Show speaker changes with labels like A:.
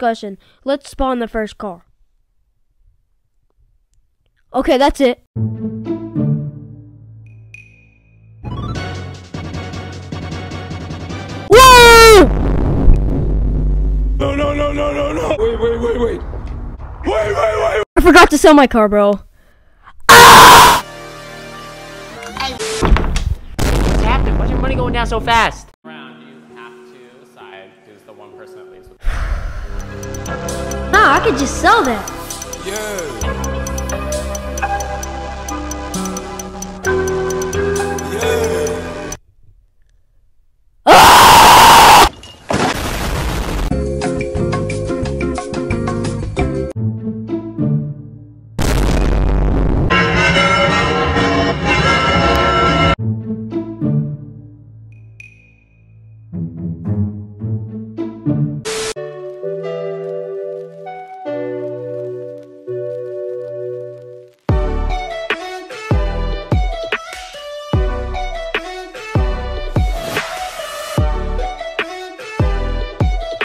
A: discussion. Let's spawn the first car. Okay, that's it. Whoa!
B: No. Wait.
A: I forgot to sell my car, bro.
C: What's happening? Why's your money going down so fast?
D: Round, you have to decide who's the one person that leaves with.
A: Nah, I could just sell that.
B: Yeah.